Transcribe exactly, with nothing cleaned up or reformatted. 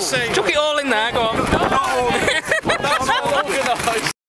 see. Chuck it all in there, go on.